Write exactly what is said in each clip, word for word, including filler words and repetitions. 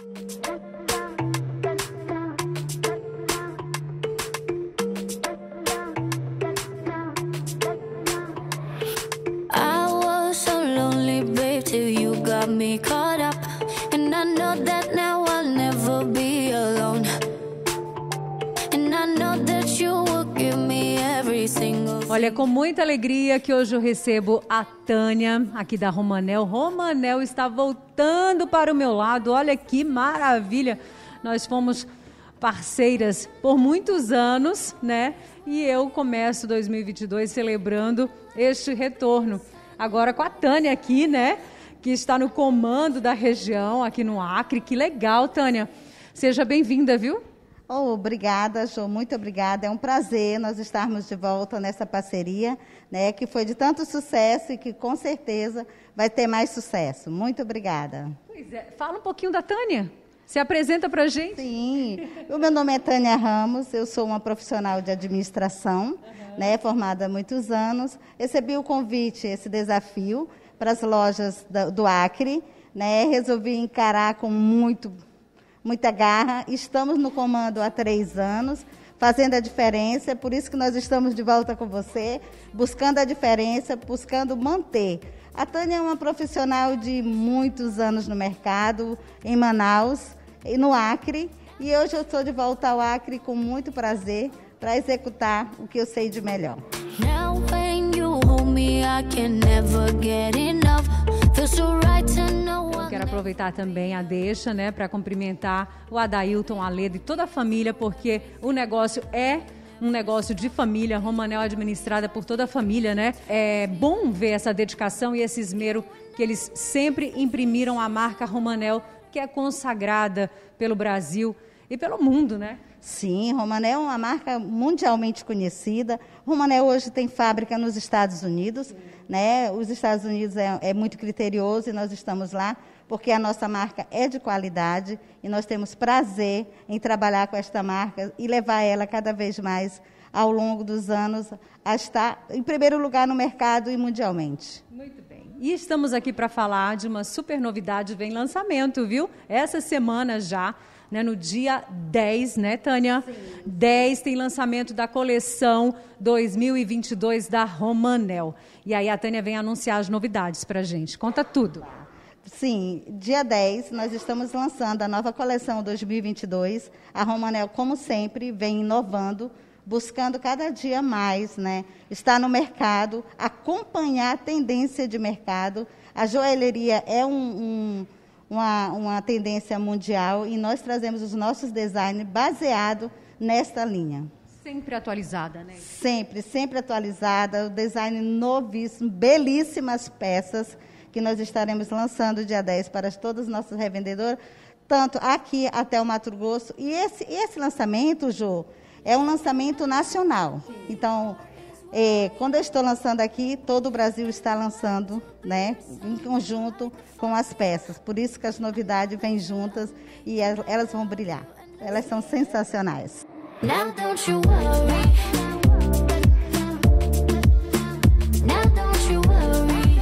I was so lonely, babe, till you got me caught up. And I know that now I'll never be alone. And I know that you will give me every single. Olha, com muita alegria que hoje eu recebo a Tânia, aqui da Romanel. Romanel está voltando para o meu lado. Olha que maravilha. Nós fomos parceiras por muitos anos, né? E eu começo dois mil e vinte e dois celebrando este retorno. Agora com a Tânia aqui, né? Que está no comando da região, aqui no Acre. Que legal, Tânia. Seja bem-vinda, viu? Oh, obrigada, Jo, muito obrigada. É um prazer nós estarmos de volta nessa parceria, né, que foi de tanto sucesso e que com certeza vai ter mais sucesso. Muito obrigada. Pois é. Fala um pouquinho da Tânia. Se apresenta para a gente. Sim, o meu nome é Tânia Ramos, eu sou uma profissional de administração, uhum. né, formada há muitos anos. Recebi o convite, esse desafio, para as lojas do, do Acre, né, resolvi encarar com muito... muita garra, estamos no comando há três anos, fazendo a diferença, é por isso que nós estamos de volta com você, buscando a diferença, buscando manter. A Tânia é uma profissional de muitos anos no mercado, em Manaus e no Acre, e hoje eu estou de volta ao Acre com muito prazer para executar o que eu sei de melhor. Now when you hold me, I can never get enough. Feels so right to know. Quero aproveitar também a deixa, né, para cumprimentar o Adailton, a Leda e toda a família, porque o negócio é um negócio de família, Romanel é administrada por toda a família, né? É bom ver essa dedicação e esse esmero que eles sempre imprimiram à marca Romanel, que é consagrada pelo Brasil e pelo mundo, né? Sim, Romanel é uma marca mundialmente conhecida. Romanel hoje tem fábrica nos Estados Unidos, Sim. né? Os Estados Unidos é, é muito criterioso e nós estamos lá porque a nossa marca é de qualidade e nós temos prazer em trabalhar com esta marca e levar ela cada vez mais ao longo dos anos a estar em primeiro lugar no mercado e mundialmente. Muito bem. E estamos aqui para falar de uma super novidade, vem lançamento, viu? Essa semana já. Né, no dia dez, né, Tânia? Sim. dez tem lançamento da coleção dois mil e vinte e dois da Romanel. E aí a Tânia vem anunciar as novidades para a gente. Conta tudo. Sim, dia dez nós estamos lançando a nova coleção dois mil e vinte e dois. A Romanel, como sempre, vem inovando, buscando cada dia mais, né, estar no mercado, acompanhar a tendência de mercado. A joalheria é um... um Uma, uma tendência mundial e nós trazemos os nossos designs baseados nesta linha. Sempre atualizada, né? Sempre, sempre atualizada, o design novíssimo, belíssimas peças que nós estaremos lançando dia dez para todas as nossas revendedoras, tanto aqui até o Mato Grosso. E esse, esse lançamento, Jo, é um lançamento nacional. Sim. Então, É, quando eu estou lançando aqui, todo o Brasil está lançando, né, em conjunto com as peças. Por isso que as novidades vêm juntas e elas vão brilhar. Elas são sensacionais. Now don't you worry. Now don't you worry.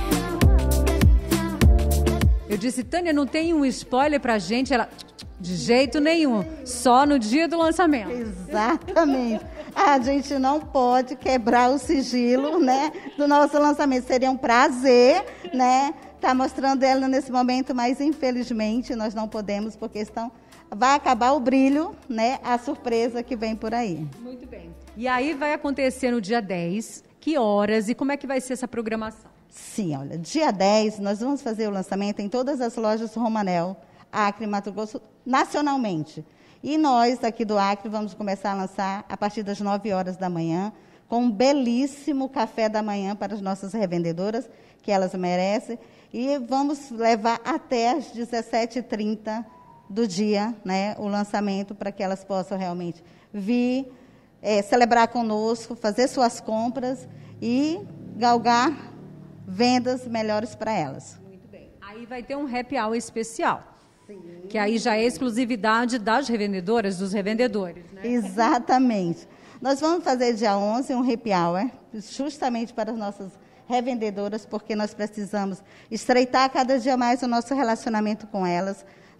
Eu disse, Tânia, não tem um spoiler pra gente? Ela, de jeito nenhum, só no dia do lançamento. Exatamente. A gente não pode quebrar o sigilo, né, do nosso lançamento. Seria um prazer, né, estar mostrando ela nesse momento, mas infelizmente nós não podemos, porque estão, vai acabar o brilho, né, a surpresa que vem por aí. Muito bem. E aí vai acontecer no dia dez, que horas e como é que vai ser essa programação? Sim, olha, dia dez nós vamos fazer o lançamento em todas as lojas Romanel, Acre, Mato Grosso, nacionalmente. E nós, aqui do Acre, vamos começar a lançar a partir das nove horas da manhã, com um belíssimo café da manhã para as nossas revendedoras, que elas merecem. E vamos levar até as dezessete e trinta do dia, né, o lançamento, para que elas possam realmente vir, é, celebrar conosco, fazer suas compras e galgar vendas melhores para elas. Muito bem. Aí vai ter um happy hour especial. Sim. Que aí já é exclusividade das revendedoras, dos revendedores, né? Exatamente. Nós vamos fazer dia onze um happy hour, justamente para as nossas revendedoras, porque nós precisamos estreitar cada dia mais o nosso relacionamento com elas,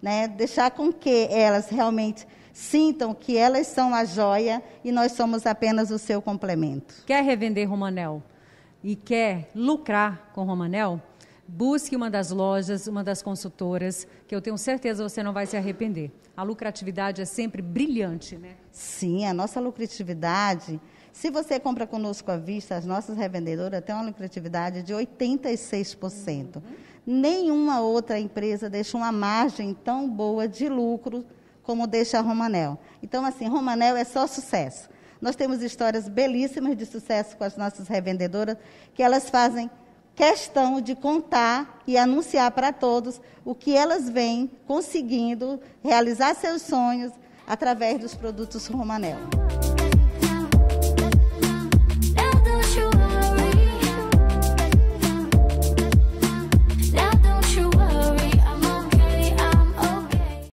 né? Deixar com que elas realmente sintam que elas são a joia e nós somos apenas o seu complemento. Quer revender Romanel e quer lucrar com Romanel? Busque uma das lojas, uma das consultoras, que eu tenho certeza você não vai se arrepender. A lucratividade é sempre brilhante, né? Sim, a nossa lucratividade, se você compra conosco à vista, as nossas revendedoras têm uma lucratividade de oitenta e seis por cento. Uhum. Nenhuma outra empresa deixa uma margem tão boa de lucro como deixa a Romanel. Então, assim, Romanel é só sucesso. Nós temos histórias belíssimas de sucesso com as nossas revendedoras, que elas fazem questão de contar e anunciar para todos o que elas vêm conseguindo realizar seus sonhos através dos produtos Romanel.